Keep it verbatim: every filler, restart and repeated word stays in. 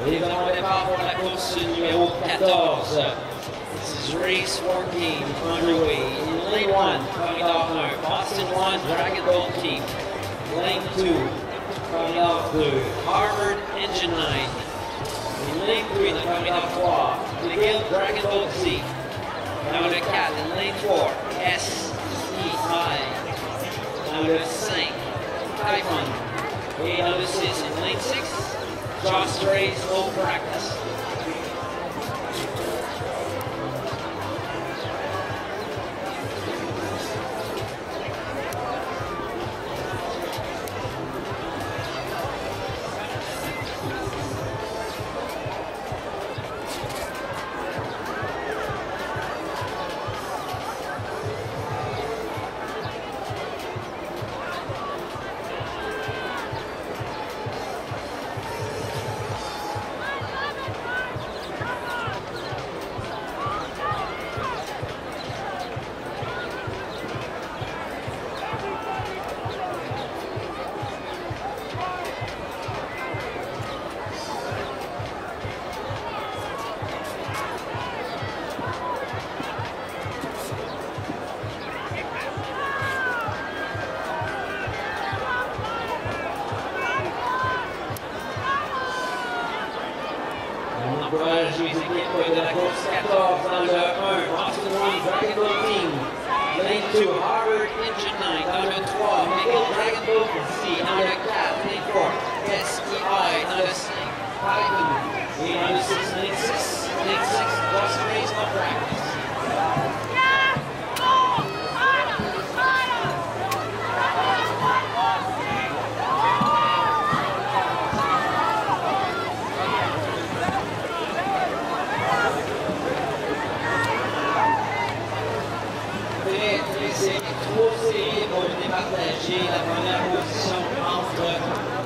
Les allons au départ pour la course numéro quatorze. This is race fourteen underway. In lane one, coming off un, Boston one, Dragon Bolt Team. Lane two, coming off deux, Harvard Engine nine. In lane three, coming off trois, McGill Dragon Bolt C. Dans le quatre, in lane four, S E I. Dans le cinq, Typhon. Et dans le six, in lane six, Joss Ray Slow Practice. On encourage les équipes de la course quatorze dans le un, Boston one, Dragon Bolt Team. Lane two, Harvard Engine nine. Dans le trois, McGill Dragon Bolt C. Dans le quatre, lane four, S E I. Dans le cinq, Typhon. Et dans le six, lane six, lane six, Joss Ray Slow Practice. Trois séries vont départager la première position entre